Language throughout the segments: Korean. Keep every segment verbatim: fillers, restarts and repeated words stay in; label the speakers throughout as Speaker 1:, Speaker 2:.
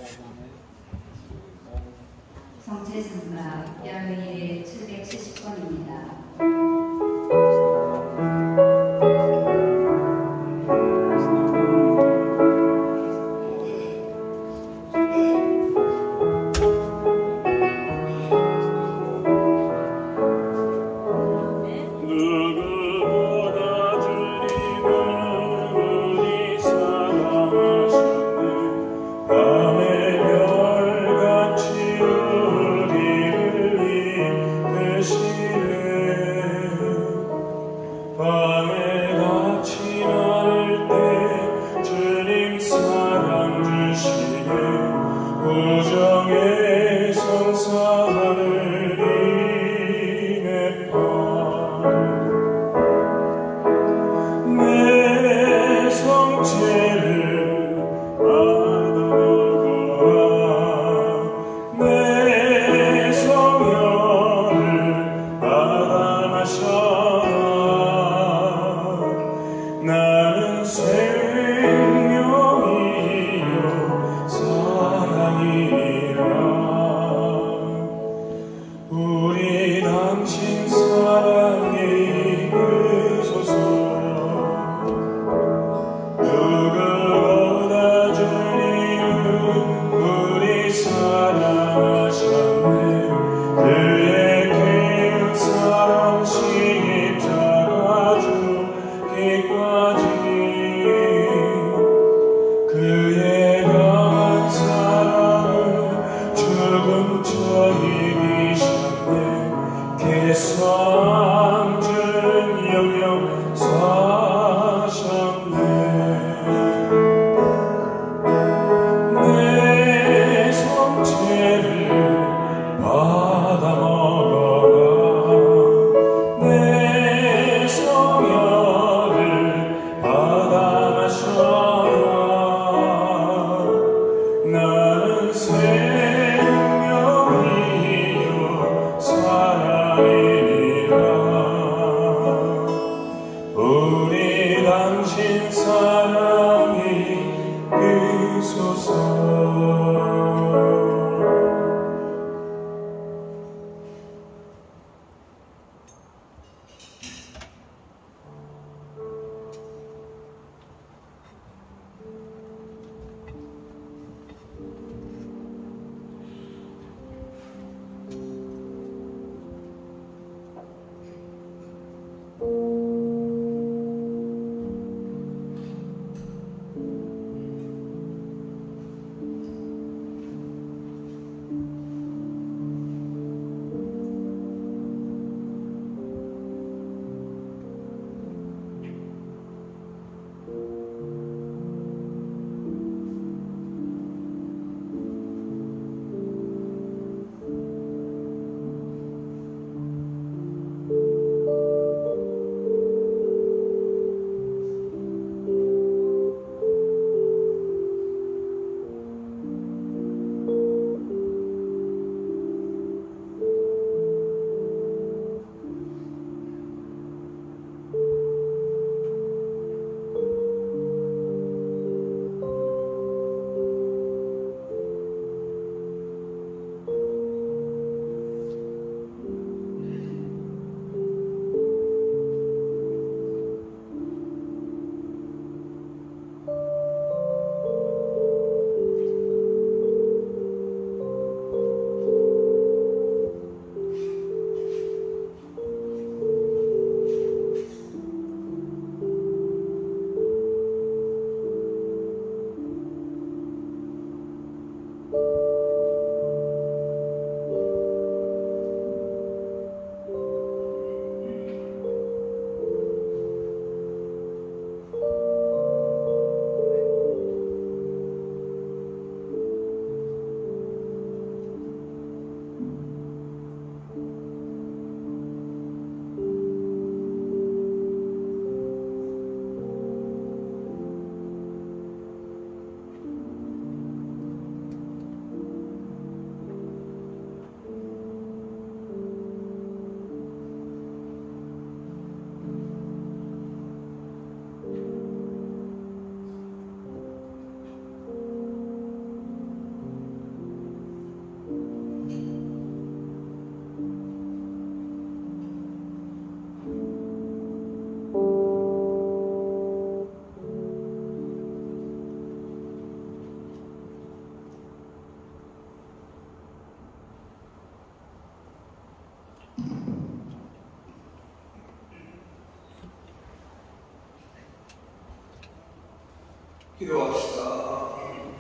Speaker 1: 성체승가 열일 칠백칠십 번입니다.
Speaker 2: 우정의 성사하늘 임했다. 내 성체를 받아먹어라. 내 성혈을 받아 마셔라. 나는 생명이요 사랑이라. 우리 당신 사랑에 이끄소서. 누구보다 주님은 우리 사랑하셨네. 그의 큰 사랑 십자가 죽기까지
Speaker 3: 기도합시다.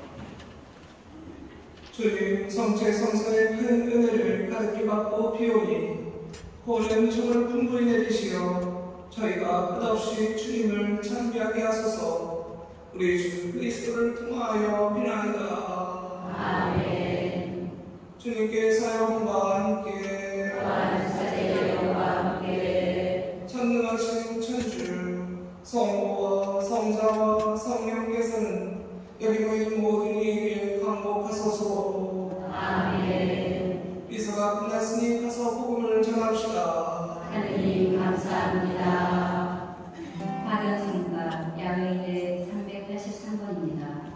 Speaker 3: 주님, 성체 성사의 큰 은혜를 가득히 받고 비오니 고의 은총을 풍부히 내리시어 저희가 끝없이 주님을 찬미하게 하소서. 우리 주 그리스도를 통하여 비나이다.
Speaker 1: 아멘.
Speaker 3: 주님께 사용과 함께
Speaker 1: 완사대와 함께
Speaker 3: 전능하신 천주 성부와 성자와 성령께서는 여기 모인 모든 이에게 강복하소서.
Speaker 1: 아멘.
Speaker 3: 미사가 끝났으니 가서 복음을 전합시다.
Speaker 1: 하느님 감사합니다. 받은 성가 야외의 삼백팔십삼 번입니다.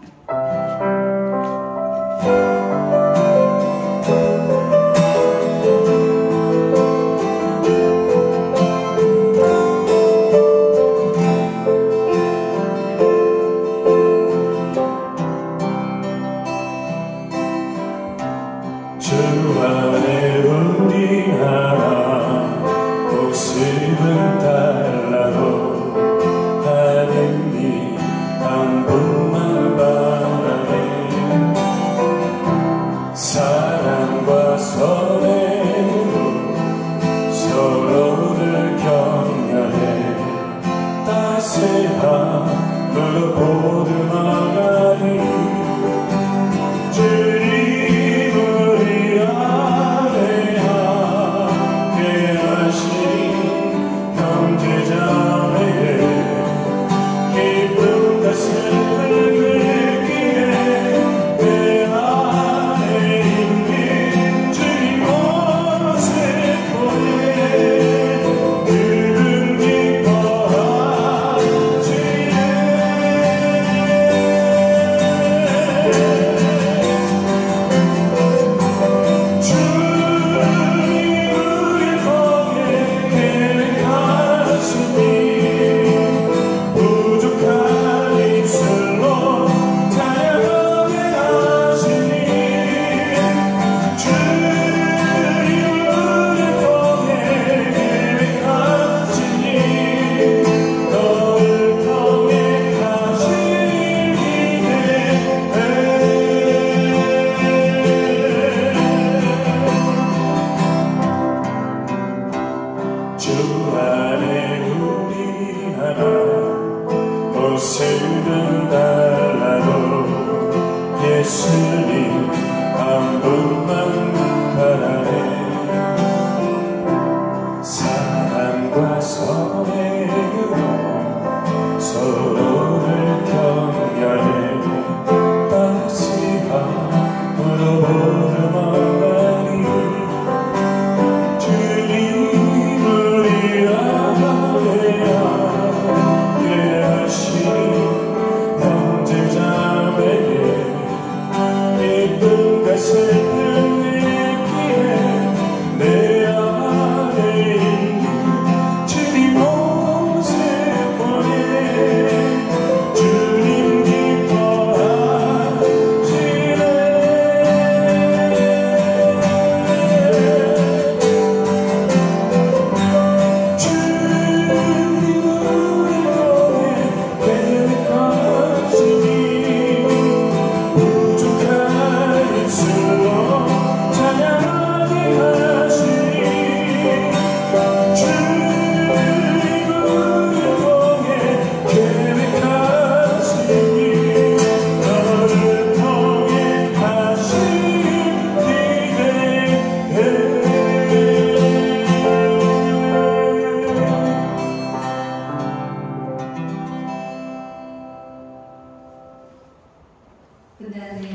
Speaker 1: 끝날의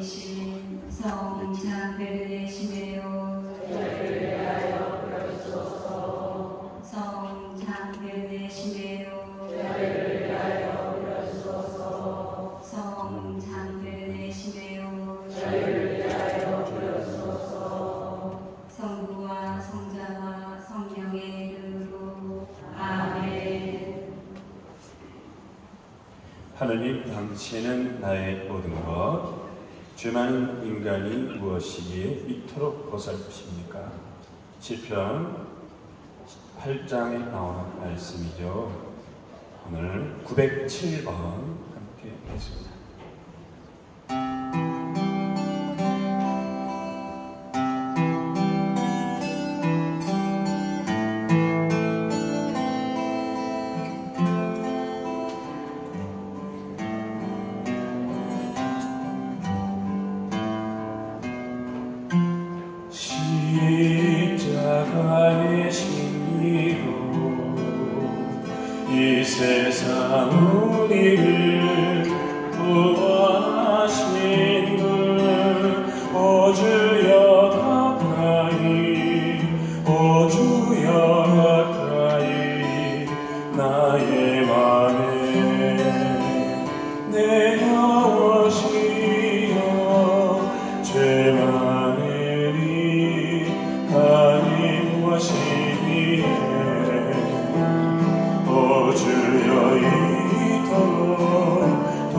Speaker 1: 주보이신 성장들을 내시매요. 성장들을 내시매요. 성장들을 내시매요. 성부와 성자와 성령의 이름으로 아멘.
Speaker 4: 하느님, 당신은 나의 모든 것, 죄많은 인간이 무엇이기에 이토록 보살피십니까? 시편 팔 장에 나오는 말씀이죠. 오늘 구백칠 번 함께 하겠습니다. 십자가의 신기로 이 세상 우리를 구원하신 분, 오 주여 가까이, 오 주여 가까이 나의 맘에 내려오시어 죄 많으리 하니 무엇이기에 오 주여 이토록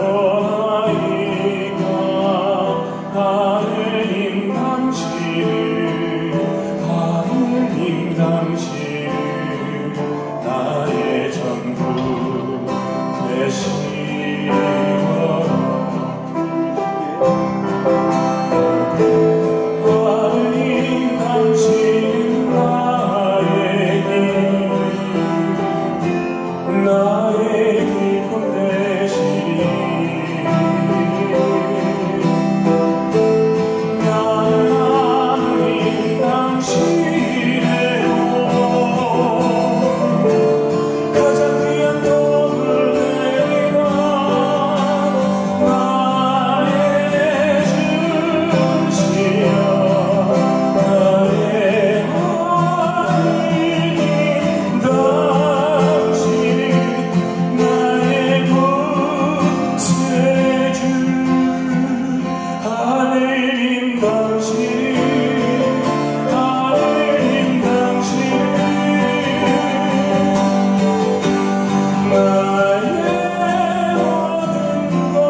Speaker 4: 돌보나이까 하느님 당신을 하느님 당신을 나의 전부 되시고 하느님 당신은 나의 길 나의 기쁨 되시리 나는 하느님 당신의로 가장 귀한 복을 내리라 나의 주시여 나의 하느님 당신 나의 구세주 하느님 당신 하느님 당신 나의 모든 것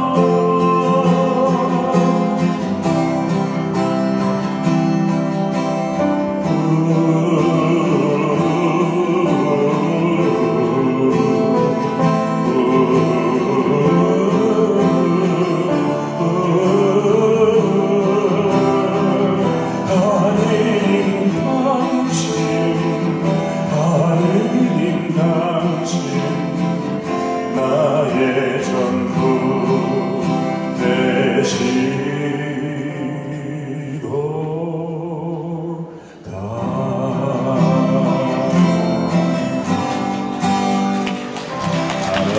Speaker 4: 하느님 당신 하느님 당신 나의 전부 되시도다. 아멘.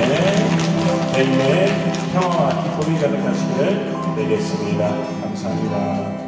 Speaker 4: 백매의 평화와 기쁨이 가득하시기를 내겠습니다. 감사합니다.